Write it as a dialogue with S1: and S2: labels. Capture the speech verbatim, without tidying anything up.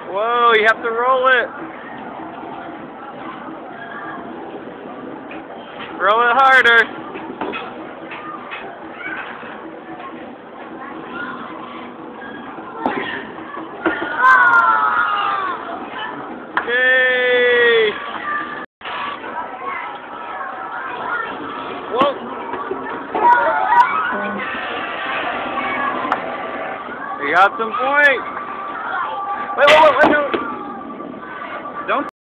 S1: Whoa, you have to roll it. Roll it harder. Yay! Whoa! You got some points. Wait, wait, wait, wait, no.